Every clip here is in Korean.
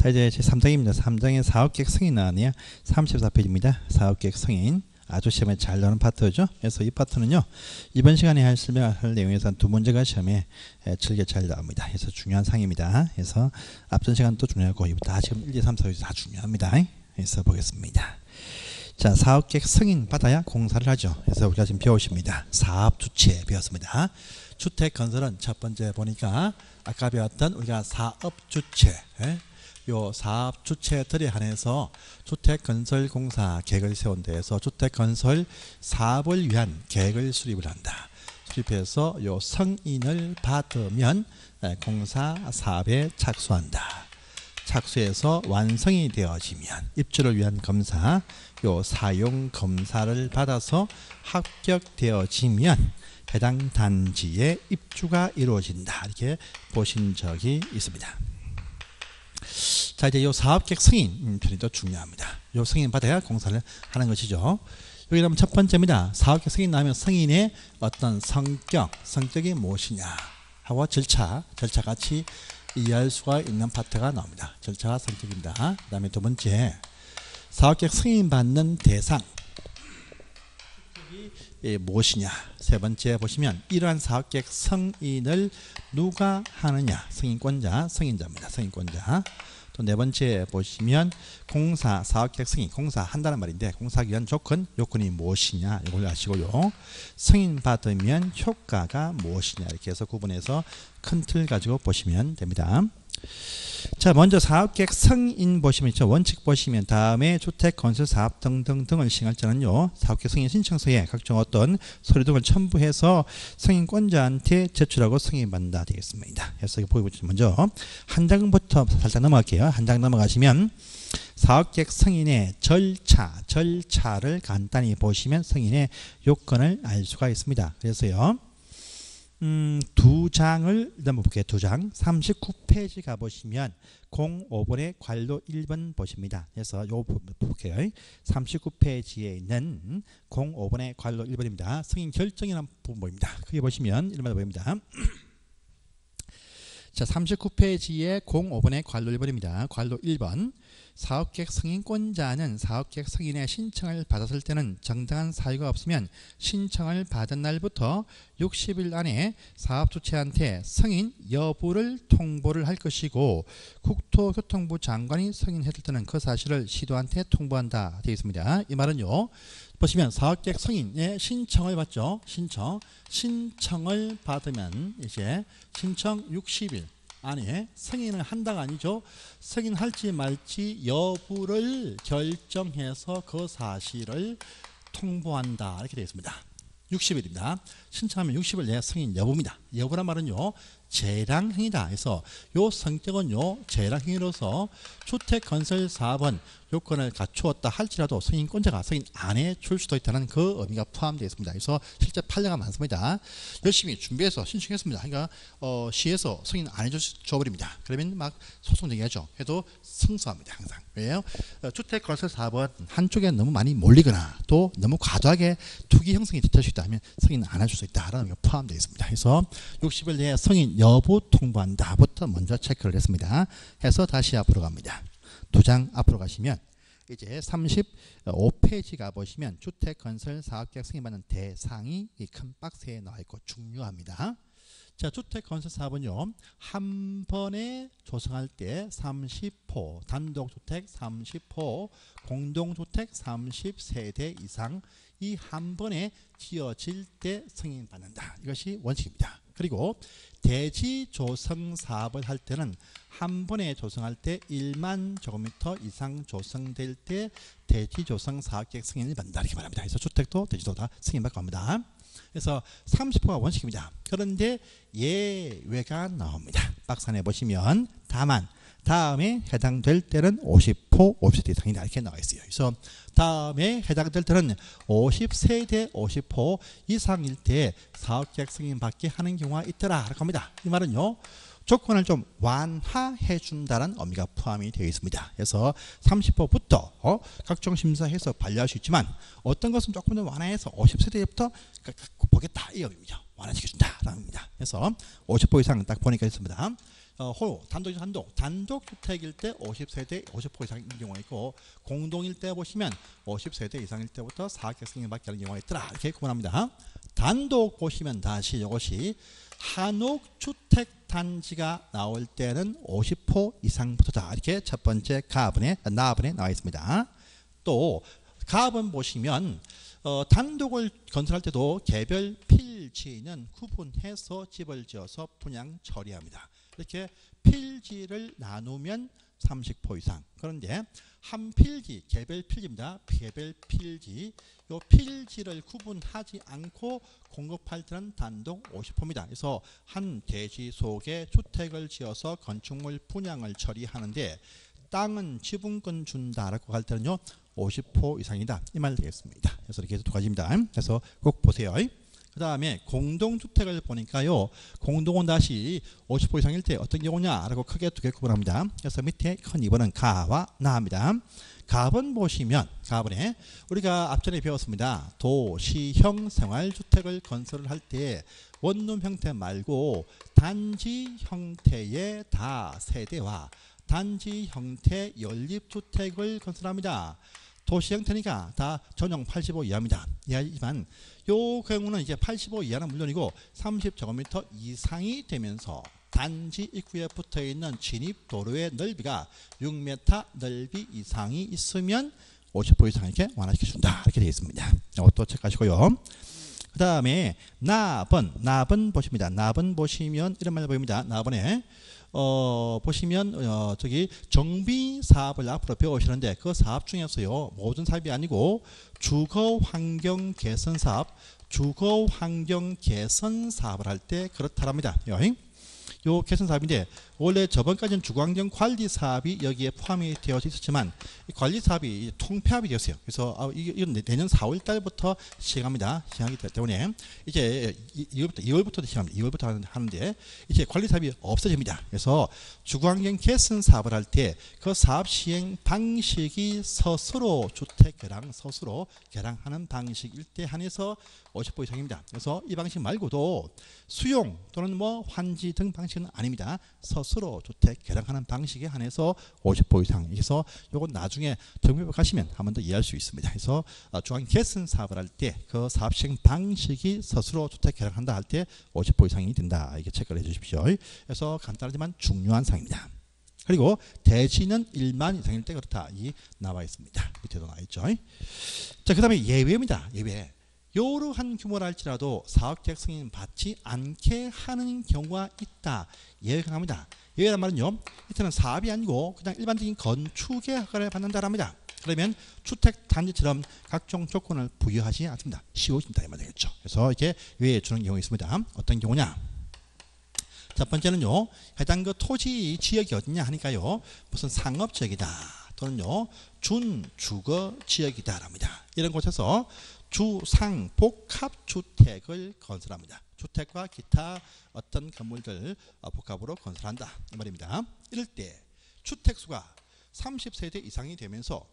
자, 이제 제 3장입니다. 3장에 사업계획 승인 나왔네요. 34페이지입니다. 사업계획 승인. 아주 시험에 잘 나오는 파트죠. 그래서 이 파트는요, 이번 시간에 설명할 내용에서 한 두 문제가 시험에 즐겨 잘 나옵니다. 그래서 중요한 상입니다. 그래서 앞전 시간도 중요하고 다 지금 1, 2, 3, 4, 5, 다 중요합니다. 그래서 보겠습니다. 자, 사업계획 승인 받아야 공사를 하죠. 그래서 우리가 지금 배우십니다. 사업주체 배웠습니다. 주택건설은 첫 번째 보니까 아까 배웠던 우리가 사업주체, 요 사업주체들에 한해서 주택건설공사 계획을 세운 데에서 주택건설 사업을 위한 계획을 수립을 한다. 수립해서 요 승인을 받으면 공사 사업에 착수한다. 착수해서 완성이 되어지면 입주를 위한 검사, 요 사용 검사를 받아서 합격되어지면 해당 단지에 입주가 이루어진다. 이렇게 보신 적이 있습니다. 자, 이제 요 사업계획 승인 편이 더 중요합니다. 요 승인 받아야 공사를 하는 것이죠. 여기 보면 첫 번째입니다. 사업계획 승인 나오면 승인의 어떤 성격이 무엇이냐 하고 절차 같이 이해할 수가 있는 파트가 나옵니다. 절차가 성격입니다. 그 다음에 두 번째, 사업계획 승인 받는 대상 무엇이냐. 세 번째 보시면 이러한 사업계획 승인을 누가 하느냐. 승인권자, 승인자입니다. 승인권자. 또 네 번째 보시면 공사, 사업계획 승인, 공사한다는 말인데 공사하기 위한 요건이 무엇이냐 이걸 아시고요. 승인 받으면 효과가 무엇이냐 이렇게 해서 구분해서 큰 틀 가지고 보시면 됩니다. 자, 먼저 사업계획 승인 보시면 있죠. 원칙 보시면 다음에 주택건설 사업 등등등을 시행할 때는요, 사업계획 승인 신청서에 각종 어떤 서류 등을 첨부해서 승인권자한테 제출하고 승인받는다 되겠습니다. 그래서 이거 보시면 먼저 한 장부터 살짝 넘어갈게요. 한 장 넘어가시면 사업계획 승인의 절차를 간단히 보시면 승인의 요건을 알 수가 있습니다. 그래서요, 두 장을 넘어볼게요. 두 장 39페이지 가보시면 05번의 관로 1번 보십니다. 그래서 요 볼게요. 39페이지에 있는 05번의 관로 1번입니다. 승인 결정이라는 부분 보입니다. 크게 보시면 1번에 보입니다. 자, 39페이지에 05번의 관로 1번입니다. 관로 1번. 사업계획 승인권자는 사업계획 승인의 신청을 받았을 때는 정당한 사유가 없으면 신청을 받은 날부터 60일 안에 사업주체한테 승인 여부를 통보를 할 것이고, 국토교통부 장관이 승인했을 때는 그 사실을 시도한테 통보한다 되어 있습니다. 이 말은요, 보시면 사업계획 승인의 신청을 받죠. 신청을 받으면 이제 신청 60일 안에 승인을 한다가 아니죠. 승인할지 말지 여부를 결정해서 그 사실을 통보한다 이렇게 되어 있습니다. 60일입니다. 신청하면 60일 내에 승인 여부입니다. 여부란 말은요, 재량행위다 해서 요 성격은요, 재량행위로서 주택건설 사업은 요건을 갖추었다 할지라도 승인권자가 승인 안 해줄 수도 있다는 그 의미가 포함되어 있습니다. 그래서 실제 판례가 많습니다. 열심히 준비해서 신청했습니다. 그러니까 시에서 승인 안 해줘버립니다. 그러면 막 소송 얘기하죠. 해도 승소합니다. 항상. 왜요? 주택건설 사업은 한쪽에 너무 많이 몰리거나 또 너무 과도하게 투기 형성이 될 수 있다 하면 승인 안 해줄 수 있다라는 게 포함되어 있습니다. 그래서 60일 내에 승인 여부 통보한다부터 먼저 체크를 했습니다. 해서 다시 앞으로 갑니다. 두 장 앞으로 가시면 이제 35페이지 가보시면 주택건설 사업계획 승인받는 대상이 이 큰 박스에 나와 있고 중요합니다. 자, 주택건설 사업은요, 한 번에 조성할 때 30호, 단독주택 30호, 공동주택 30세대 이상 이 한 번에 지어질 때 승인받는다. 이것이 원칙입니다. 그리고 대지 조성 사업을 할 때는 한 번에 조성할 때 1만 제곱미터 이상 조성될 때 대지 조성 사업계획 승인을 받는다 이렇게 말합니다. 그래서 주택도 대지도 다 승인받고 합니다. 그래서 30호가 원칙입니다. 그런데 예외가 나옵니다. 박스 안에 보시면 다만 다음에 해당될 때는 50호, 50세대 이상이다 이렇게 나와 있어요. 그래서 다음에 해당될 때는 50세대 50호 이상일 때 사업계획 승인 받게 하는 경우가 있더라 라고 합니다. 이 말은요, 조건을 좀 완화해 준다는 의미가 포함이 되어 있습니다. 그래서 30호부터 각종 심사해서 반려할 수 있지만 어떤 것은 조금 더 완화해서 50세대부터 보겠다 이 의미죠. 완화시켜준다 라는 의미입니다. 그래서 50호 이상 딱 보니까 있습니다. 단독 주택일 때 50세대 50% 이상인 경우가 있고 공동일 때 보시면 50세대 이상일 때부터 사업계획 승인을 받게 하는 경우가 있더라. 이렇게 구분합니다. 단독 보시면 다시 이것이 한옥 주택 단지가 나올 때는 50% 이상부터다. 이렇게 첫 번째 나번에 나와 있습니다. 또 가번 보시면 단독을 건설할 때도 개별 필지는 구분해서 집을 지어서 분양 처리합니다. 이렇게 필지를 나누면 30% 이상. 그런데 한 필지, 개별 필지입니다. 개별 필지, 이 필지를 구분하지 않고 공급할 때는 단독 50%입니다. 그래서 한 대지 속에 주택을 지어서 건축물 분양을 처리하는데 땅은 지분권 준다라고 할 때는요 50% 이상이다 이 말 되겠습니다. 그래서 이렇게 두 가지입니다. 그래서 꼭 보세요. 그 다음에 공동주택을 보니까요 공동은 다시 50% 이상일 때 어떤 경우냐라고 크게 두 개 구분합니다. 그래서 밑에 큰 2번은 가와 나입니다. 가번 보시면 가번에 우리가 앞전에 배웠습니다. 도시형 생활주택을 건설을 할 때 원룸 형태 말고 단지 형태의 다세대와 단지 형태 연립주택을 건설합니다. 도시 형태니까 다 전용 85 이하입니다. 이하지만 요 경우는 이제 85 이하는 물론이고 30제곱미터 이상이 되면서 단지 입구에 붙어 있는 진입 도로의 넓이가 6m 넓이 이상이 있으면 50% 이상 이렇게 완화시켜 준다. 이렇게 되어 있습니다. 이것도 체크하시고요. 그 다음에 나번 보십니다. 나번 보시면 이런 말 보입니다. 나번에 보시면 저기 정비 사업을 앞으로 배우시는데 그 사업 중에서요 모든 사업이 아니고 주거 환경 개선 사업, 주거 환경 개선 사업을 할 때 그렇다랍니다. 요 개선 사업인데 원래 저번까지는 주거환경 관리 사업이 여기에 포함이 되어 있었지만 이 관리 사업이 통폐합이 되었어요. 그래서 이건 내년 4월 달부터 시행합니다. 시행하기 때문에 이제 2월부터 시행합니다. 2월부터 하는데 이제 관리 사업이 없어집니다. 그래서 주거환경 개선 사업을 할 때 그 사업 시행 방식이 스스로 주택 개랑 스스로 개랑하는 방식일 때 한해서 50% 이상입니다. 그래서 이 방식 말고도 수용 또는 뭐 환지 등 방식은 아닙니다. 스스로 주택 개량하는 방식에 한해서 50% 이상. 그래서 요건 나중에 정비법 가시면 한 번 더 이해할 수 있습니다. 그래서 중앙 개선 사업을 할 때 그 사업 시행 방식이 스스로 주택 개량한다 할 때 50% 이상이 된다. 이게 체크를 해주십시오. 그래서 간단하지만 중요한 사항입니다. 그리고 대지는 1만 이상일 때 그렇다. 이 나와 있습니다. 밑에도 나와 있죠. 자, 그다음에 예외입니다. 예외. 요러한 규모라 할지라도 사업계획 승인 받지 않게 하는 경우가 있다. 예외가 합니다. 예외란 말은요. 이때는 사업이 아니고 그냥 일반적인 건축의 허가를 받는다랍니다. 그러면 주택 단지처럼 각종 조건을 부여하지 않습니다. 쉬워진다 이 말 되겠죠. 그래서 이렇게 예외 주는 경우가 있습니다. 어떤 경우냐? 첫 번째는요. 해당 그 토지 지역이 어디냐 하니까요. 무슨 상업 지역이다. 또는요. 준주거 지역이다랍니다. 이런 곳에서 주상 복합주택을 건설합니다. 주택과 기타 어떤 건물들 복합으로 건설한다 이 말입니다. 이럴 때 주택수가 30세대 이상이 되면서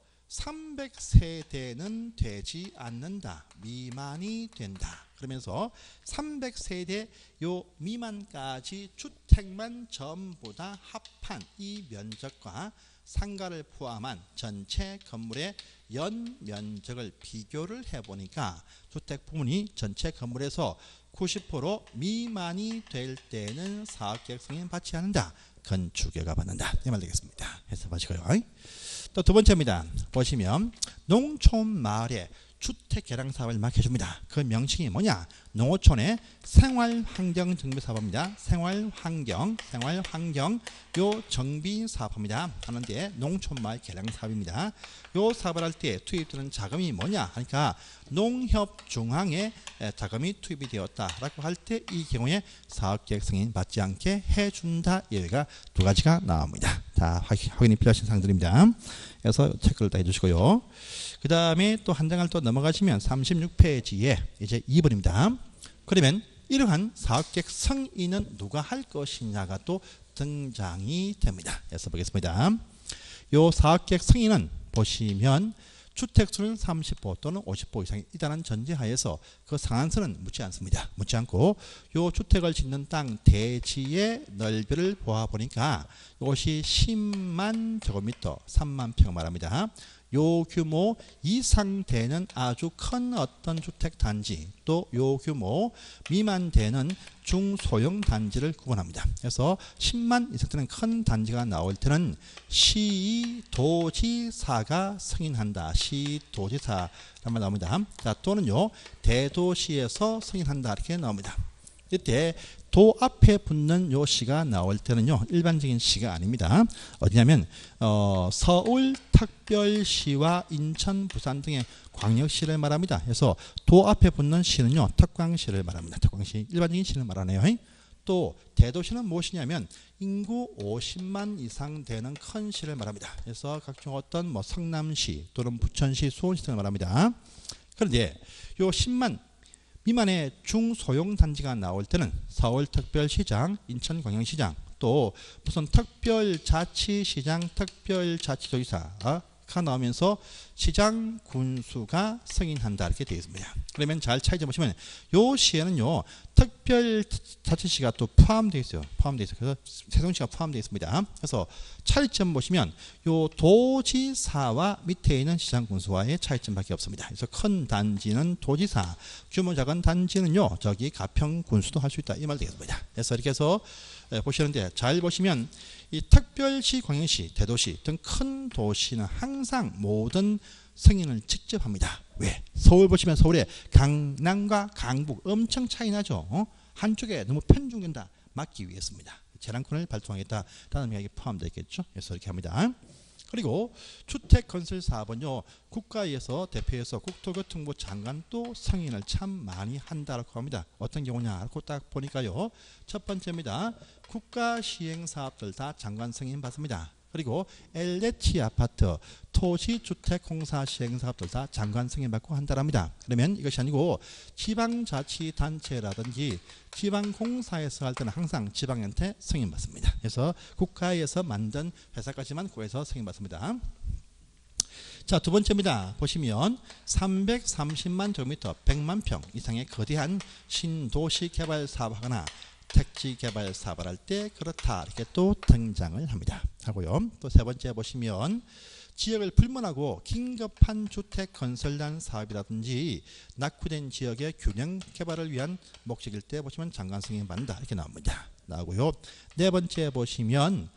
300세대는 되지 않는다. 미만이 된다. 그러면서 300세대 요 미만까지 주택만 전부 다 합한 이 면적과 상가를 포함한 전체 건물의 연면적을 비교를 해보니까 주택 부문이 전체 건물에서 90% 미만이 될 때는 사업계획 승인 받지 않는다. 건축허가 받는다. 이 말 되겠습니다. 해서 보시고요. 또 두 번째입니다. 보시면 농촌 마을에 주택 개량 사업을 막 해줍니다. 그 명칭이 뭐냐? 농어촌의 생활환경 정비 사업입니다. 생활환경 요 정비 사업입니다. 하는데 농촌마을 개량 사업입니다. 요 사업을 할 때 투입되는 자금이 뭐냐? 하니까 농협중앙에 자금이 투입이 되었다라고 할 때 이 경우에 사업계획 승인 받지 않게 해준다. 예외가 두 가지가 나옵니다. 자, 확인이 필요하신 사항들입니다. 그래서 체크를 다 해주시고요. 그 다음에 또 한 장을 또 넘어가시면 36페이지에 이제 2번입니다. 그러면 이러한 사업계획 승인은 누가 할 것이냐가 또 등장이 됩니다. 그래서 보겠습니다. 요 사업계획 승인은 보시면 주택수는 30호 또는 50호 이상이 있다는 전제하에서 그 상한선은 묻지 않습니다. 묻지 않고 요 주택을 짓는 땅 대지의 넓이를 보아보니까 이것이 10만 제곱미터 3만 평 말합니다. 요 규모 이상 되는 아주 큰 어떤 주택 단지 또 요 규모 미만 되는 중소형 단지를 구분합니다. 그래서 10만 이상 되는 큰 단지가 나올 때는 시도지사가 승인한다. 시도지사라는 말 나옵니다. 자, 또는요 대도시에서 승인한다 이렇게 나옵니다. 이때 도 앞에 붙는 요 시가 나올 때는요 일반적인 시가 아닙니다. 어디냐면 서울 특별시와 인천, 부산 등의 광역시를 말합니다. 그래서 도 앞에 붙는 시는요 특광시를 말합니다. 특광시 일반적인 시를 말하네요. 또 대도시는 무엇이냐면 인구 50만 이상 되는 큰 시를 말합니다. 그래서 각종 어떤 뭐 성남시 또는 부천시, 수원시 등을 말합니다. 그런데 요 10만 미만의 중소형 단지가 나올 때는 서울특별시장, 인천광역시장, 또 무슨 특별자치시장, 특별자치도지사가 나오면서 시장 군수가 승인한다 이렇게 되어 있습니다. 그러면 잘 차이점 보시면 요 시에는요 특별자치시가 또 포함되어 있어요. 포함되어 있어요. 그래서 세종시가 포함되어 있습니다. 그래서 차이점 보시면 요 도지사와 밑에 있는 시장 군수와의 차이점밖에 없습니다. 그래서 큰 단지는 도지사, 규모 작은 단지는요 저기 가평 군수도 할 수 있다 이 말 되겠습니다. 그래서 이렇게 해서 보시는데 잘 보시면 이 특별시, 광역시, 대도시 등 큰 도시는 항상 모든 승인을 직접 합니다. 왜? 서울 보시면 서울에 강남과 강북 엄청 차이 나죠. 한쪽에 너무 편중된다 막기 위해서입니다. 재량권을 발동하겠다라는 이야기 포함되어 있겠죠. 그래서 이렇게 합니다. 그리고 주택건설사업은요 국가에서 대표해서 국토교통부 장관도 승인을 참 많이 한다고 합니다. 어떤 경우냐고 딱 보니까요 첫 번째입니다. 국가시행사업들 다 장관 승인 받습니다. 그리고 LH 아파트, 토시주택공사 시행사업들 다 장관 승인받고 한다랍니다. 그러면 이것이 아니고 지방자치단체라든지 지방공사에서 할 때는 항상 지방한테 승인받습니다. 그래서 국가에서 만든 회사까지만 국가에서 승인받습니다. 자, 두 번째입니다. 보시면 330만 제곱미터 100만 평 이상의 거대한 신도시 개발 사업하거나 택지 개발 사업을 할 때 그렇다 이렇게 또 등장을 합니다. 하고요. 또 세 번째 보시면 지역을 불문하고 긴급한 주택 건설단 사업이라든지 낙후된 지역의 균형 개발을 위한 목적일 때 보시면 장관 승인 받는다 이렇게 나옵니다. 나오고요. 네 번째 보시면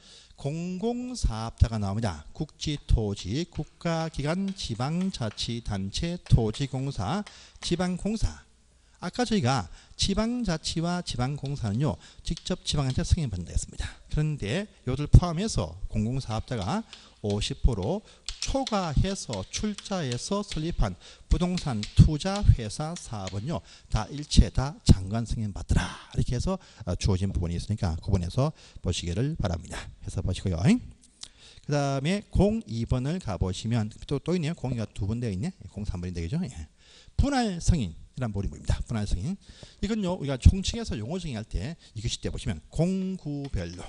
공공사업자가 나옵니다. 국지토지, 국가기관, 지방자치단체, 토지공사, 지방공사. 아까 저희가 지방자치와 지방공사는요 직접 지방한테 승인받는다 했습니다. 그런데 이들 포함해서 공공사업자가 50% 초과해서 출자해서 설립한 부동산 투자회사 사업은요 다 일체 다 장관 승인받더라 이렇게 해서 주어진 부분이 있으니까 그 부분에서 보시기를 바랍니다. 해서 보시고요. 그 다음에 02번을 가보시면 또 있네요. 02가 두 번 되어 있네. 03번이 되겠죠. 분할 승인 이란 부분입니다. 분할 승인. 이건요 우리가 총칙에서 용어 정의할 때 이것이 때 보시면 공구별로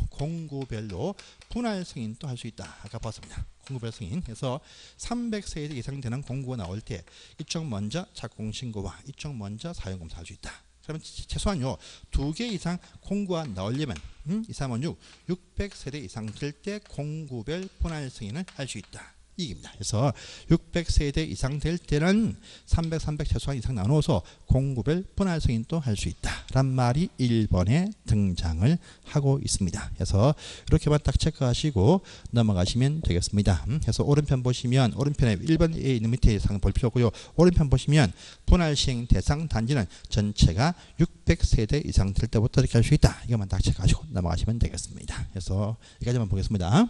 분할 승인도 할 수 있다. 아까 봤습니다. 공구별 승인. 그래서 300세대 이상 되는 공구가 나올 때 이쪽 먼저 착공신고와 이쪽 먼저 사용검사 할 수 있다. 그러면 최소한요 2개 이상 공구가 나오려면 2, 3, 5, 6, 600세대 이상 될 때 공구별 분할 승인을 할 수 있다. 이깁니다. 그래서 600세대 이상 될 때는 300, 300 최소한 이상 나누어서 공구별 분할 승인도 할 수 있다. 란 말이 1번에 등장을 하고 있습니다. 그래서 이렇게만 딱 체크하시고 넘어가시면 되겠습니다. 그래서 오른편 보시면 오른편에 1번에 있는 밑에 상 볼 필요 없고요. 오른편 보시면 분할 시행 대상 단지는 전체가 600세대 이상 될 때부터 이렇게 할 수 있다. 이것만 딱 체크하시고 넘어가시면 되겠습니다. 그래서 여기까지만 보겠습니다.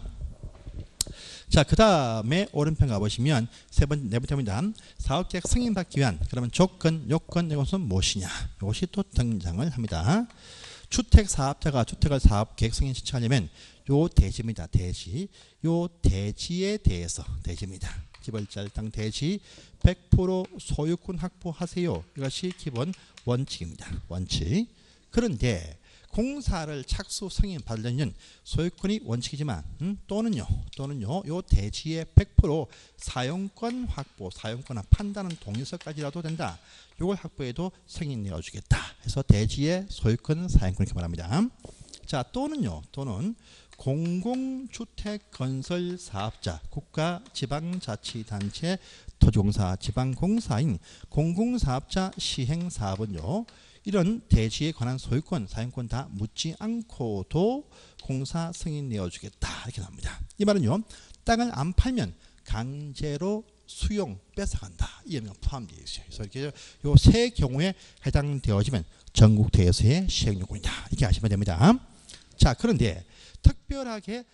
자, 그 다음에 오른편 가보시면 네 번째입니다. 사업계획 승인받기 위한 그러면 요건 이것은 무엇이냐? 이것이 또 등장을 합니다. 주택사업자가 주택을 사업계획 승인 신청하려면 요 대지입니다. 대지. 요 대지에 대해서 대지입니다. 집을 짤 땅 대지 100% 소유권 확보하세요. 이것이 기본 원칙입니다. 원칙. 그런데 공사를 착수 승인 받으려면 소유권이 원칙이지만 또는요 요 대지의 100% 사용권 확보, 사용권 판단은 동의서까지라도 된다. 요걸 확보해도 승인 내어주겠다. 해서 대지의 소유권 사용권 이렇게 말합니다. 자, 또는요, 또는 공공주택 건설 사업자, 국가 지방자치단체 토지공사 지방공사인 공공사업자 시행사업은요, 이런 대지에 관한 소유권, 사용권 다 묻지 않고도 공사 승인 내어주겠다. 이렇게 나옵니다. 이 말은요, 땅을 안 팔면 강제로 수용, 뺏어간다. 이 의미가 포함되어 있어요. 그래서 이렇게 요 세 경우에 해당되어지면 전국대에서의 시행요건이다. 이렇게 아시면 됩니다. 자, 그런데 특별하게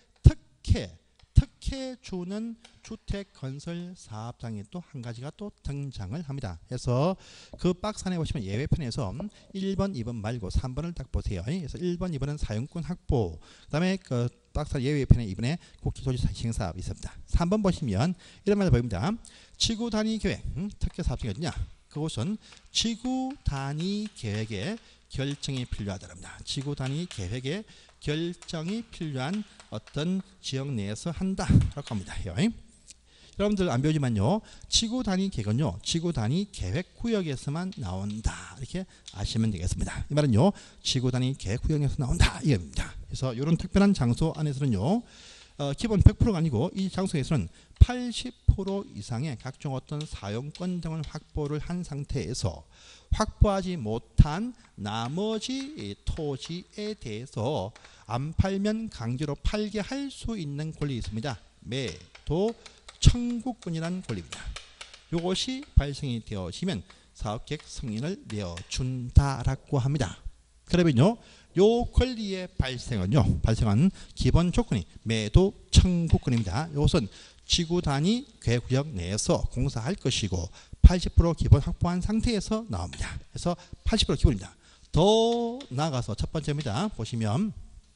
특혜 주는 주택 건설 사업장이 또 한 가지가 또 등장을 합니다. 그래서 그 박스 안에 보시면 예외편에서 1번, 2번 말고 3번을 딱 보세요. 그래서 1번, 2번은 사용권 확보, 그 다음에 그 박스 예외편에 이번에 국기토지 시행사업이 있습니다. 3번 보시면 이런 말을 보입니다. 지구 단위 계획, 특혜 사업장이 어디냐? 그것은 지구 단위 계획에 결정이 필요하다랍니다. 지구 단위 계획에 결정이 필요한 어떤 지역 내에서 한다라고 합니다. 여러분들 안 배우지만요, 지구 단위 계획은요, 지구 단위 계획 구역에서만 나온다. 이렇게 아시면 되겠습니다. 이 말은요, 지구 단위 계획 구역에서 나온다. 이겁니다. 그래서 이런 특별한 장소 안에서는요, 기본 100%가 아니고 이 장소에서는 80% 이상의 각종 어떤 사용권 등을 확보를 한 상태에서 확보하지 못한 나머지 토지에 대해서 안 팔면 강제로 팔게 할 수 있는 권리 있습니다. 매도 청구권이라는 권리입니다. 이것이 발생이 되어지면 사업계획 승인을 내어준다라고 합니다. 그러면요, 요 권리의 발생한 기본 조건이 매도 청구권입니다. 이것은 지구 단위 계획구역 내에서 공사할 것이고 80% 기본 확보한 상태에서 나옵니다. 그래서 80% 기본입니다. 더 나아가서 첫 번째입니다. 보시면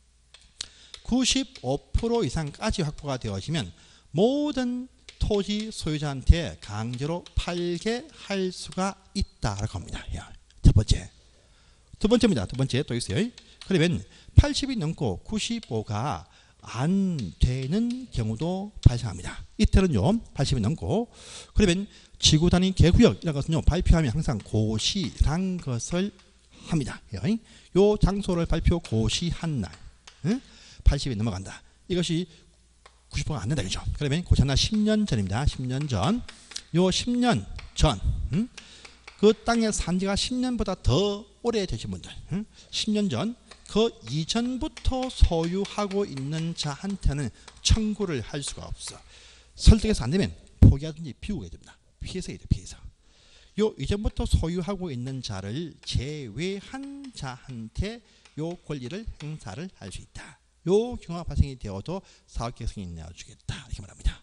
95% 이상까지 확보가 되어지면 모든 토지 소유자한테 강제로 팔게 할 수가 있다라고 합니다. 첫 번째. 두 번째입니다. 두 번째 또 있어요. 그러면 80이 넘고 95가 안 되는 경우도 발생합니다. 이때는요, 80이 넘고, 그러면 지구 단위 계획구역이라는 것은요, 발표하면 항상 고시란 것을 합니다. 요 장소를 발표 고시한 날, 80이 넘어간다. 이것이 90%가 안 된다. 그죠? 그러면 고시한 날 10년 전입니다. 10년 전. 요 10년 전, 그 땅의 산지가 10년보다 더 오래되신 분들, 10년 전, 그 이전부터 소유하고 있는 자한테는 청구를 할 수가 없어. 설득해서 안 되면 포기하든지 비우게 됩니다. 피해서 해야 돼, 피해서. 요 이전부터 소유하고 있는 자를 제외한 자한테 요 권리를 행사를 할 수 있다. 요 경우가 발생이 되어도 사업계획 승인 내어주겠다. 이렇게 말합니다.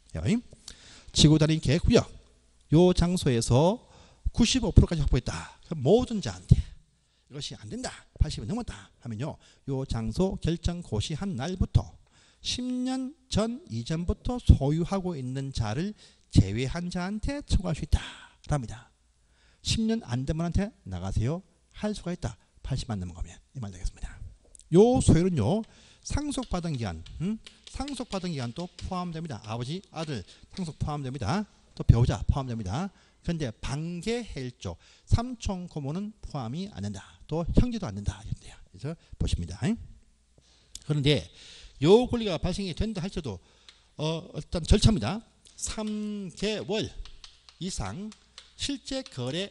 지구 단위 계획구역, 요 장소에서 95%까지 확보했다. 그럼 모든 자한테 이것이 안 된다. 80이 넘었다 하면요, 요 장소 결정 고시한 날부터 10년 전 이전부터 소유하고 있는 자를 제외한 자한테 청구할 수 있다. 합니다. 10년 안 된 분한테 나가세요 할 수가 있다. 80만 넘어가면 이 말 되겠습니다. 요 소유는요, 상속받은 기간, 상속받은 기간도 포함됩니다. 아버지, 아들 상속 포함됩니다. 또 배우자 포함됩니다. 그런데 반계헬조, 삼촌 고모는 포함이 안 된다. 또 형제도 안 된다. 그래서 보십니다. 그런데 요 권리가 발생이 된다 할지라도 일단 절차입니다. 3개월 이상 실제 거래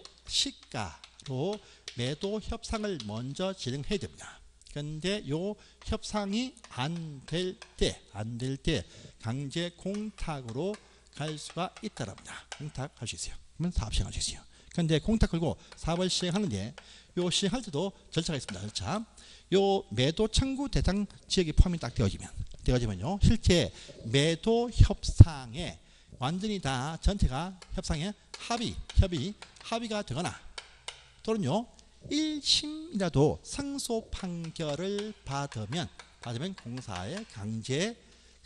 시가로 매도 협상을 먼저 진행해야 됩니다. 그런데 요 협상이 안 될 때 강제 공탁으로 갈 수가 있다랍니다. 공탁할 수 있어요. 그러면 사업 시행할 수 있어요. 그런데 공탁 걸고 사업을 시행하는데 요 시행할 때도 절차가 있습니다. 절차. 요 매도 청구 대상 지역이 포함이 딱 되어지면요, 실제 매도 협상에 완전히 다 전체가 협상에 합의가 되거나 또는요 1심이라도 상소 판결을 받으면 공사에 강제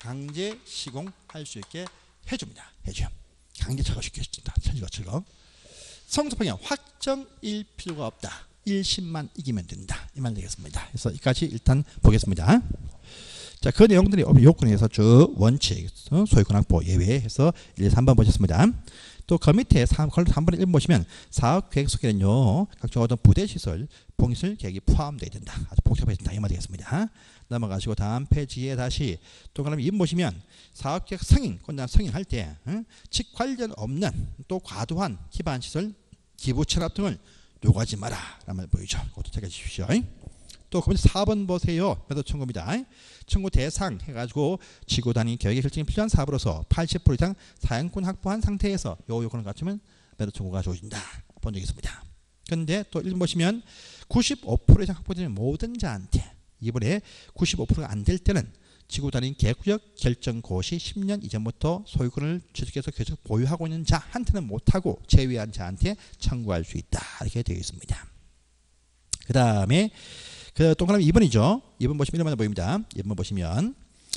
시공할 수 있게 해줍니다. 강제 철거시켜줍니다. 철거. 상소 판결 확정일 필요가 없다. 1심만 이기면 된다. 이 말 되겠습니다. 그래서 여기까지 일단 보겠습니다. 자, 그 내용들이 요건에서 쭉 원칙, 소유권 확보 예외해서 1, 3번 보셨습니다. 또 그 밑에 3번에 1번 보시면 사업 계획 속에는요 각종 어떤 부대 시설, 봉시설 계획이 포함되어야 된다. 아주 복잡해진다. 이 말 되겠습니다. 넘어가시고 다음 페이지에 다시 또 그러면 2번 보시면 사업 계획 승인, 권장 승인할 때 직 관련 없는 또 과도한 기반 시설, 기부 체납 등을 요구하지 마라. 라는 말 보이죠. 그것도 체크해 주십시오. 또 그러면 4번 보세요. 매도 청구입니다. 청구 대상 해가지고 지구 단위 계획의 결정이 필요한 사업으로서 80% 이상 사용권 확보한 상태에서 요 요건을 갖추면 매도 청구가 주어진다. 본 적이 있습니다. 그런데 또 1번 보시면 95% 이상 확보되는 모든 자한테 이번에 95%가 안 될 때는 지구 단위 계획구역 결정고 시 10년 이전부터 소유권을 취득해서 계속 보유하고 있는 자한테는 못하고 제외한 자한테 청구할 수 있다. 이렇게 되어 있습니다. 그 다음에 동그라미 2번이죠. 2번 보시면 이런 말 보입니다. 2번 보시면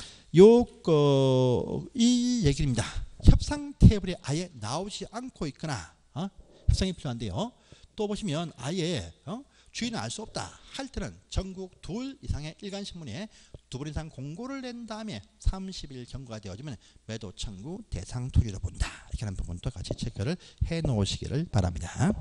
이 얘기입니다. 협상 테이블에 아예 나오지 않고 있거나 협상이 필요한데요. 또 보시면 아예 주인은 알 수 없다 할 때는 전국 2 이상의 일간신문에 2번 이상 공고를 낸 다음에 30일 경과가 되어지면 매도 청구 대상 토지로 본다. 이렇게 하는 부분도 같이 체크를 해 놓으시기를 바랍니다.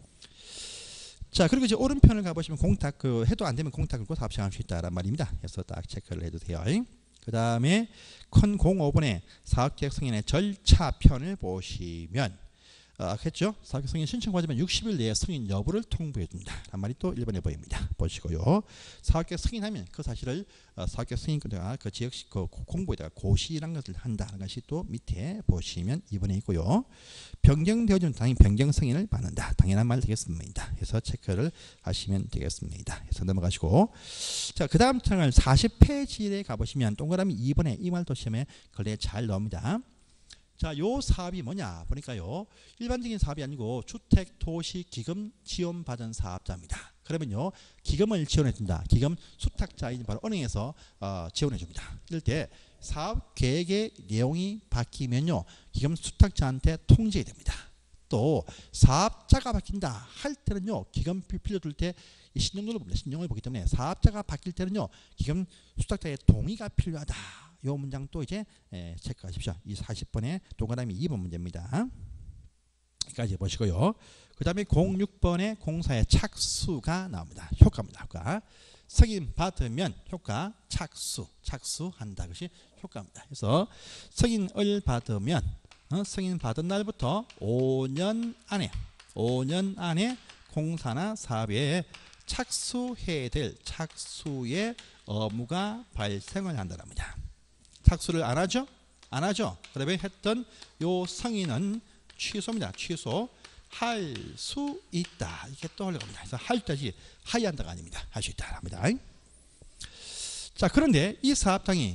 자, 그리고 이제 오른편을 가보시면 공탁 해도 안 되면 공탁 걸고 사업 시행할 수 있다란 말입니다. 그래서 딱 체크를 해주세요. 그 다음에 컨 05번의 사업계획 승인의 절차편을 보시면 했죠. 사업계획 승인 신청 받으면 60일 내에 승인 여부를 통보해 준다. 란 말이 또 1번에 보입니다. 보시고요. 사업계획 승인하면 그 사실을 사업계획 승인권자가 그 지역 공부에다가 고시라는 것을 한다는 것이 또 밑에 보시면 2번에 있고요. 변경되어지면 당연히 변경 승인을 받는다. 당연한 말 되겠습니다. 그래서 체크를 하시면 되겠습니다. 그래서 넘어가시고 자, 그 다음 장을 40페이지에 가보시면 동그라미 2번에 이 말도 시험에 걸레 잘 나옵니다. 자, 요 사업이 뭐냐 보니까요 일반적인 사업이 아니고 주택도시기금 지원받은 사업자입니다. 그러면요 기금을 지원해 준다. 기금 수탁자인 바로 은행에서 지원해 줍니다. 이럴 때 사업 계획의 내용이 바뀌면요 기금 수탁자한테 통지해야 됩니다. 또 사업자가 바뀐다 할 때는요 기금 빌려줄 때 신용도를 봅니다. 신용을 보기 때문에 사업자가 바뀔 때는요 기금 수탁자의 동의가 필요하다. 요 문장 또 이제 체크하십시오. 이 40번의 동그라미 2번 문제입니다. 여기까지 보시고요. 그 다음에 06번의 공사의 착수가 나옵니다. 효과입니다. 효과. 승인 받으면 효과 착수한다. 그것이 효과입니다. 그래서 승인을 받으면 승인 받은 날부터 5년 안에 공사나 사업에 착수해야 될 착수의 의무가 발생을 한다랍니다. 착수를 안 하죠? 그러면 했던 요 승인은 취소입니다. 취소할 수 있다. 이렇게 떠올려갑니다. 그래서 할 때지 하야한다가 아닙니다. 할 수 있다 합니다. 자, 그런데 이 사업장이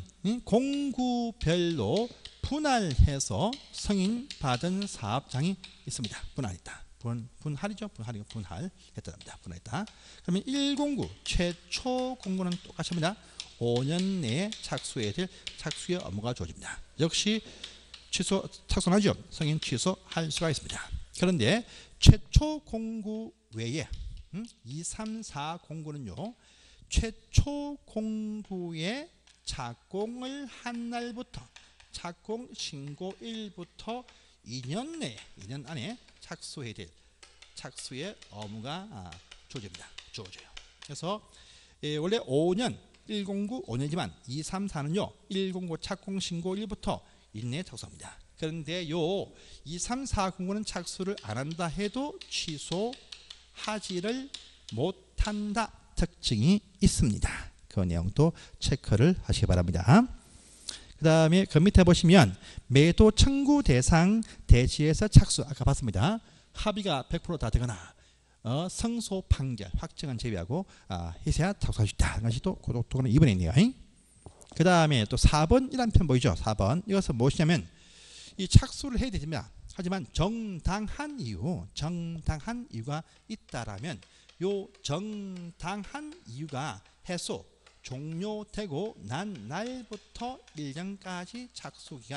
공구별로 분할해서 승인 받은 사업장이 있습니다. 분할했다. 분할이죠. 분할했다랍니다. 분할했다. 그러면 109 최초 공고는 똑같이 합니다. 5년 내에 착수해야 될 착수의 업무가 주어집니다. 역시 착수하죠. 승인 취소할 수가 있습니다. 그런데 최초 공고 외에 2, 3, 4 공고는요. 최초 공고에 착공을 한 날부터 착공 신고일부터 2년 안에 착수해야 될 착수의 업무가 주어져요. 그래서 원래 5년 109 5년이지만 2, 3, 4는요 109 착공 신고일부터 2년에 착수합니다. 그런데 요 2, 3, 4 공고는 착수를 안 한다 해도 취소하지를 못한다 특징이 있습니다. 그 내용도 체크를 하시기 바랍니다. 그 다음에 그 밑에 보시면 매도 청구 대상 대지에서 착수 아까 봤습니다. 합의가 100% 다 되거나 승소 판결 확정은 제외하고 해서야 착수할 수 있다. 것이 또 그것도는 2번에 있네요. 그 다음에 또 4번이라는 편 보이죠. 4번 이것은 무엇이냐면 이 착수를 해야 됩니다. 하지만 정당한 이유가 있다라면 요 정당한 이유가 해소 종료되고 난 날부터 1년까지 착수기간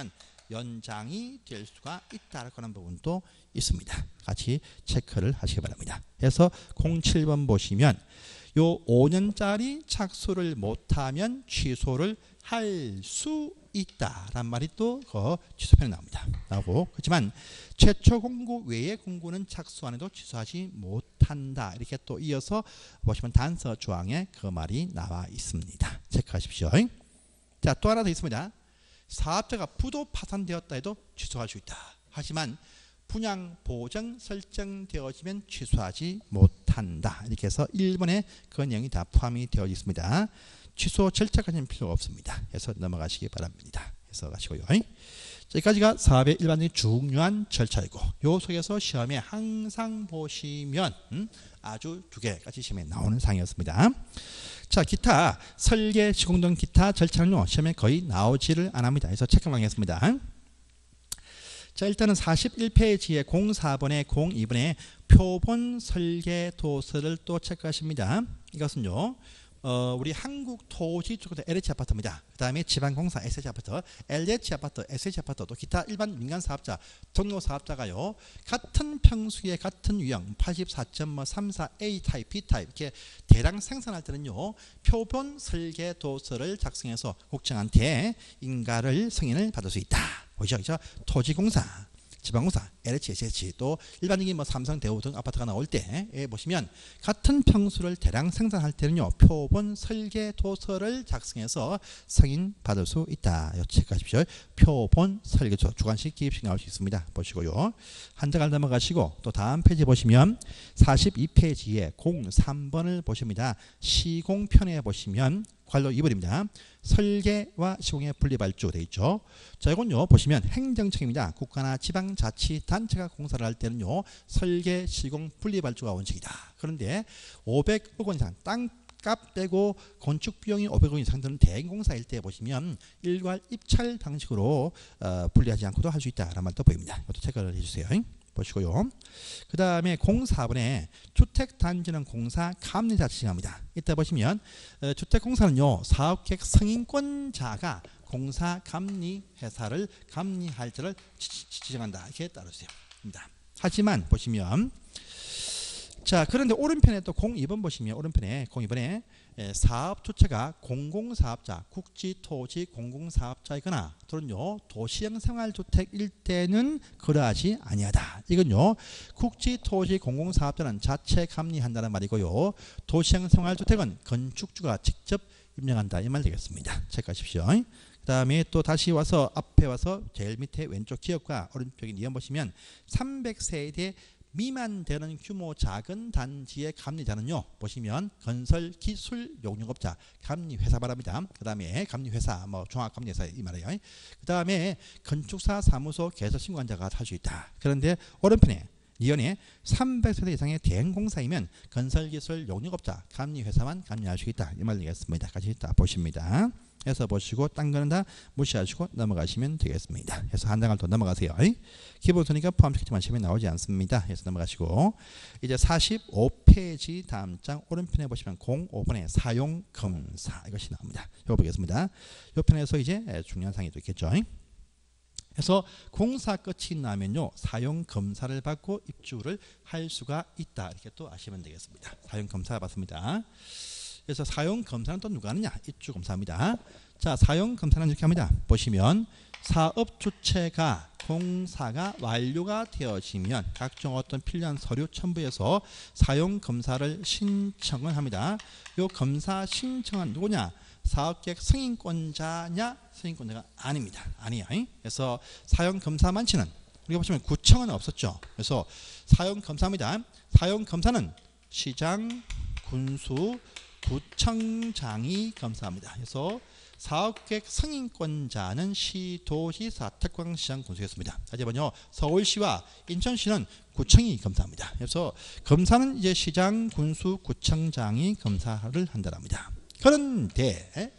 연장이 될 수가 있다라고 하는 부분도 있습니다. 같이 체크를 하시기 바랍니다. 그래서 07번 보시면 요 5년짜리 착수를 못하면 취소를 할 수 있다란 말이 또 그 취소편에 나옵니다. 나오고 그렇지만 최초 공고 외의 공고는 착수 안 해도 취소하지 못한다. 이렇게 또 이어서 보시면 단서 조항에 그 말이 나와 있습니다. 체크하십시오. 자, 또 하나 더 있습니다. 사업자가 부도 파산되었다 해도 취소할 수 있다. 하지만 분양 보정 설정되어지면 취소하지 못한다. 이렇게 해서 1번에 그 내용이 다 포함이 되어 있습니다. 취소 절차까지는 필요가 없습니다. 그래서 넘어가시기 바랍니다. 해서 가시고요. 여기까지가 사업의 일반적인 중요한 절차이고 요 속에서 시험에 항상 보시면 아주 2개까지 시험에 나오는 상이었습니다. 자, 기타 설계 시공 등 기타 절차는요 시험에 거의 나오지를 않습니다. 그래서 체크만 하겠습니다. 자, 일단은 41페이지에 04번에 02번에 표본 설계 도서를 또 체크하십니다. 이것은요 우리 한국토지 쪽에서 LH 아파트입니다. 그 다음에 지방공사 SH 아파트, LH 아파트, SH 아파트, 또 기타 일반 민간 사업자, 종로 사업자가요 같은 평수의 같은 유형 84.34A 타입, B 타입 이렇게 대량 생산할 때는요 표본 설계 도서를 작성해서 국정한테 인가를 승인을 받을 수 있다. 보이죠? 토지공사, 지방공사, LH, SH 또 일반적인 뭐 삼성, 대우 등 아파트가 나올 때 보시면 같은 평수를 대량 생산할 때는요 표본 설계 도서를 작성해서 승인 받을 수 있다. 체크하십시오. 표본 설계 도서 주관식 기입식 나올 수 있습니다. 보시고요. 한 장을 넘어가시고 또 다음 페이지 보시면 42페이지에 03번을 보십니다. 시공편에 보시면 관로 2번입니다. 설계와 시공의 분리발주 되어 있죠. 자, 이건요 보시면 행정청입니다. 국가나 지방자치단체가 공사를 할 때는요 설계, 시공, 분리발주가 원칙이다. 그런데 500억 원 이상 땅값 빼고 건축 비용이 500억 원 이상 드는 대공사일 때 보시면 일괄 입찰 방식으로 분리하지 않고도 할 수 있다라는 말도 보입니다. 이것도 체크를 해주세요. 보시고요. 그 다음에 04번에 주택단지는 공사 감리자 지정합니다. 이때 보시면 주택공사는요 사업계획 승인권자가 공사 감리 회사를 감리할 자를 지정한다. 이렇게 따르세요. 하지만 보시면 자, 그런데 오른편에 또 02번 보시면 오른편에 02번에 사업 주체가 공공사업자, 국지토지 공공사업자이거나 또는요 도시형 생활주택일 때는 그러하지 아니하다. 이건요 국지토지 공공사업자는 자체 감리한다는 말이고요 도시형 생활주택은 건축주가 직접 임명한다. 이 말 되겠습니다. 체크하십시오. 그 다음에 또 다시 와서 앞에 와서 제일 밑에 왼쪽 기업과 오른쪽에 니은 보시면 300세대 미만 되는 규모 작은 단지의 감리자는요 보시면 건설 기술 용역업자 감리회사 말합니다. 그 다음에 감리회사 뭐 종합감리회사 이 말이에요. 그 다음에 건축사 사무소 개설신고한자가 할 수 있다. 그런데 오른편에 니은에 300세대 이상의 대행공사이면 건설기술 용역업자 감리회사만 감리할 수 있다. 이 말 되겠습니다. 같이 다 보십니다. 해서 보시고 딴 거는 다 무시하시고 넘어가시면 되겠습니다. 해서 한 장을 더 넘어가세요. 기본소니까 포함시키지만 시험에 나오지 않습니다. 해서 넘어가시고 이제 45페이지 다음 장 오른편에 보시면 05번에 사용검사 이것이 나옵니다. 이거 보겠습니다. 이 편에서 이제 중요한 사항이 또 있겠죠. 그래서 공사 끝이 나면요 사용검사를 받고 입주를 할 수가 있다. 이렇게 또 아시면 되겠습니다. 사용검사 받습니다. 그래서 사용검사는 또 누가 하느냐? 입주검사입니다. 자, 사용검사는 이렇게 합니다. 보시면 사업 주체가 공사가 완료가 되어지면 각종 어떤 필요한 서류 첨부해서 사용검사를 신청을 합니다. 이 검사 신청은 누구냐? 사업계획 승인권자냐? 승인권자가 아닙니다. 아니에요. 그래서 사용검사만치는 우리가 보시면 구청은 없었죠. 그래서 사용검사입니다. 사용검사는 시장, 군수, 구청장이 검사합니다. 그래서 사업계획 승인권자는 시도지사, 특광시장, 군수였습니다. 하지만요 서울시와 인천시는 구청이 검사합니다. 그래서 검사는 이제 시장, 군수, 구청장이 검사를 한다랍니다. 그런데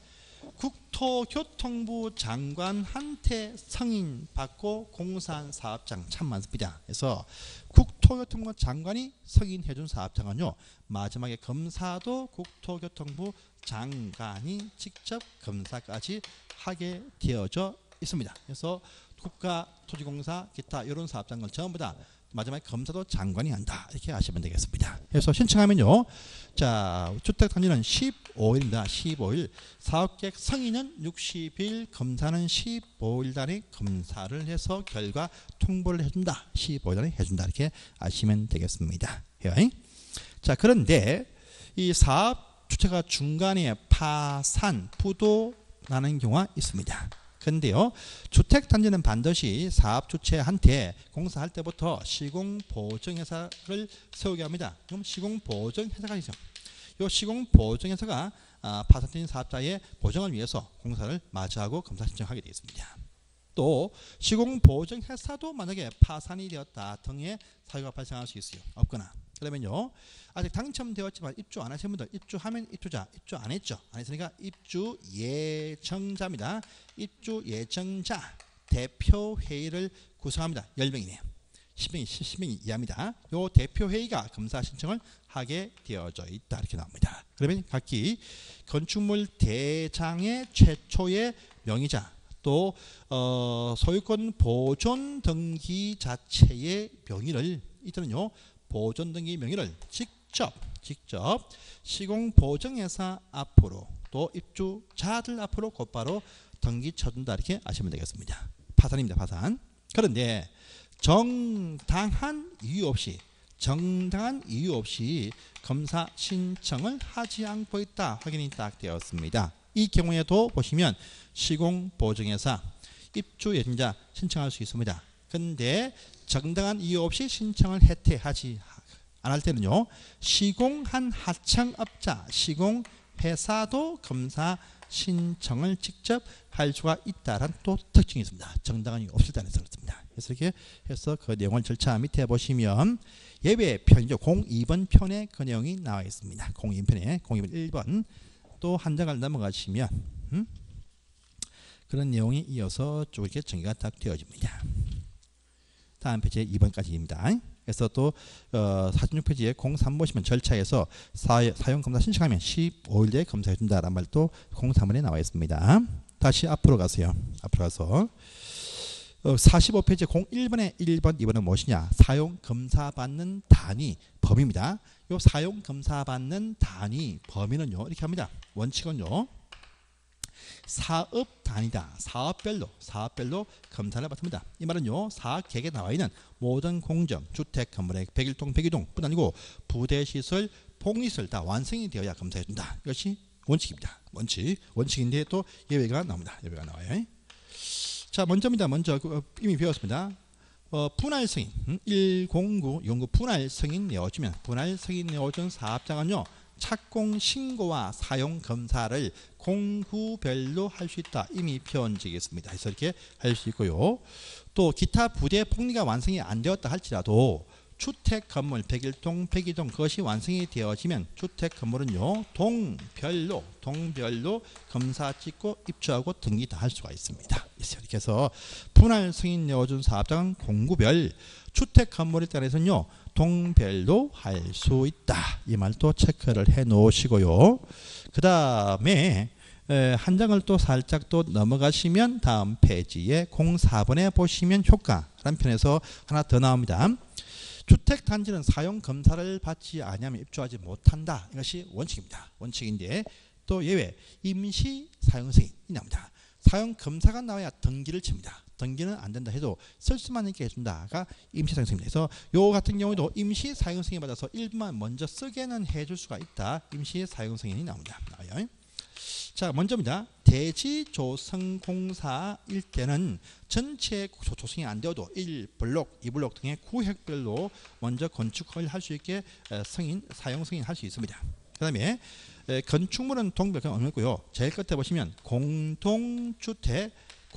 국토교통부 장관한테 승인 받고 공사한 사업장 참 많습니다. 그래서 국토교통부 장관이 승인해준 사업장은요 마지막에 검사도 국토교통부 장관이 직접 검사까지 하게 되어져 있습니다. 그래서 국가토지공사 기타 이런 사업장을 전부 다 마지막에 검사도 장관이 한다 이렇게 아시면 되겠습니다. 그래서 신청하면요, 자 주택단지는 15일입니다. 15일 사업계획 승인은 60일, 검사는 15일 단위 검사를 해서 결과 통보를 해준다. 15일 단위 해준다 이렇게 아시면 되겠습니다. 자 그런데 이 사업 주체가 중간에 파산, 부도 나는 경우가 있습니다. 그런데요, 주택단지는 반드시 사업 주체한테 공사할 때부터 시공보증회사를 세우게 합니다. 그럼 시공보증회사가 있죠. 이 시공보증회사가 파산된 사업자의 보증을 위해서 공사를 마주하고 검사 신청하게 되어 있습니다. 또 시공보증회사도 만약에 파산이 되었다 등의 사유가 발생할 수 있어요. 없거나. 그러면요, 아직 당첨되었지만 입주 안 하신 분들, 입주하면 입주자, 입주 안 했죠. 안 했으니까 입주 예정자입니다. 입주 예정자 대표회의를 구성합니다. 10명이네요. 10명이 이하입니다. 요 대표회의가 검사 신청을 하게 되어져 있다 이렇게 나옵니다. 그러면 각기 건축물 대장의 최초의 명의자, 또 소유권 보존 등기 자체의 명의를, 이때는요 보존 등기 명의를 직접 시공보증회사 앞으로 또 입주자들 앞으로 곧바로 등기 쳐준다 이렇게 아시면 되겠습니다. 파산입니다. 파산. 그런데 정당한 이유 없이 검사 신청을 하지 않고 있다 확인이 딱 되었습니다. 이 경우에도 보시면 시공보증회사 입주 예정자 신청할 수 있습니다. 근데 정당한 이유 없이 신청을 해태하지 안 할 때는요, 시공한 하청업자, 시공회사도 검사 신청을 직접 할 수가 있다는 또 특징이 있습니다. 정당한 이유 없을 때는 그렇습니다. 그래서 이렇게 해서 그 내용을 절차 밑에 보시면 예외 편이죠. 02번 편에 그 내용이 나와 있습니다. 02번 편에 02번 1번 또 한 장을 넘어가시면 그런 내용이 이어서 쭉 이렇게 정리가 딱 되어집니다. 다음 페이지 2번까지입니다. 그래서 또 46페이지에 03 보시면 절차에서 사용검사 신청하면 15일 내에 검사해준다라는 말도 03번에 나와 있습니다. 다시 앞으로 가세요. 앞으로 가서 45페이지 01번에 1번, 2번은 무엇이냐? 사용검사 받는 단위 범위입니다. 이 사용검사 받는 단위 범위는요, 이렇게 합니다. 원칙은요, 사업 단위다. 사업별로 검사를 받습니다. 이 말은요, 사업계획에 나와 있는 모든 공정, 주택, 건물의 101동, 102동뿐 아니고 부대시설, 복리시설 다 완성이 되어야 검사해준다. 이것이 원칙입니다. 원칙인데 또 예외가 나옵니다. 예외가 나와요. 자, 먼저입니다. 먼저 이미 배웠습니다. 분할 승인 109 연구 분할 승인 내어주면 분할 승인 내어준 사업장은요, 착공 신고와 사용 검사를 공구별로 할 수 있다. 이미 표현 되겠습니다. 그래서 이렇게 할 수 있고요. 또 기타 부대 복리가 완성이 안 되었다 할지라도 주택 건물 101동, 102동 그것이 완성이 되어지면 주택 건물은요, 동별로 검사 찍고 입주하고 등기 다 할 수가 있습니다. 이렇게 해서 분할 승인 내어준 사업장은 공구별, 주택 건물에 따라서는요, 동별로 할 수 있다. 이 말도 체크를 해 놓으시고요. 그 다음에 한 장을 또 살짝 또 넘어가시면 다음 페이지에 04번에 보시면 효과라는 편에서 하나 더 나옵니다. 주택단지는 사용검사를 받지 않으면 입주하지 못한다. 이것이 원칙입니다. 원칙인데 또 예외 임시 사용승인이 나옵니다. 사용검사가 나와야 등기를 칩니다. 등기는 안 된다 해도 쓸 수만 있게 해준다가 임시 사용승인입니다. 그래서 요 같은 경우도 임시 사용승인 받아서 일부만 먼저 쓰게는 해줄 수가 있다. 임시 사용승인이 나옵니다. 나와요. 자, 먼저입니다. 대지조성공사일 때는 전체 조성이 안 되어도 1블록, 2블록 등의 구획별로 먼저 건축을 할 수 있게 사용 승인 할 수 있습니다. 그 다음에 건축물은 동별 없고요. 제일 끝에 보시면 공동주택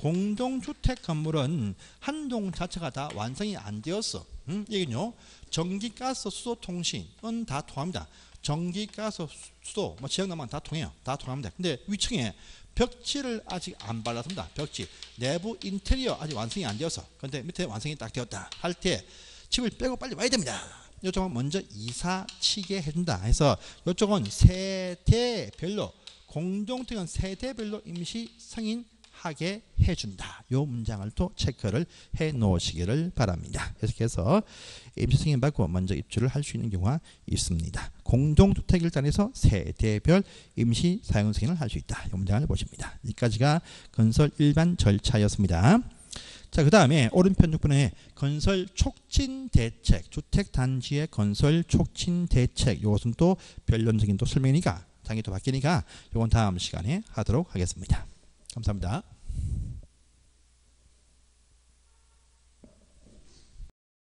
건물은 한 동 자체가 다 완성이 안 되었어. 이게요, 전기, 가스, 수도, 통신은 다 통합니다. 전기, 가스, 수도, 지역 난방 다 통해요. 다 통합니다. 근데 위층에 벽지를 아직 안 발랐습니다. 벽지, 내부 인테리어 아직 완성이 안 되어서. 근데 밑에 완성이 딱 되었다 할 때 집을 빼고 빨리 와야 됩니다. 이쪽은 먼저 이사 치게 해준다 해서 이쪽은 세대별로, 공동택은 세대별로 임시 승인 하게 해준다. 요 문장을 또 체크를 해 놓으시기를 바랍니다. 계속해서 임시 승인 받고 먼저 입주를 할 수 있는 경우가 있습니다. 공동주택일단에서 세대별 임시 사용 승인을 할 수 있다. 이 문장을 보십니다. 여기까지가 건설 일반 절차였습니다. 자, 그 다음에 오른편 6번에 건설 촉진 대책, 주택단지의 건설 촉진 대책, 이것은 또 변론적인 또 설명이니까 장이 또 바뀌니까 이건 다음 시간에 하도록 하겠습니다. 감사합니다.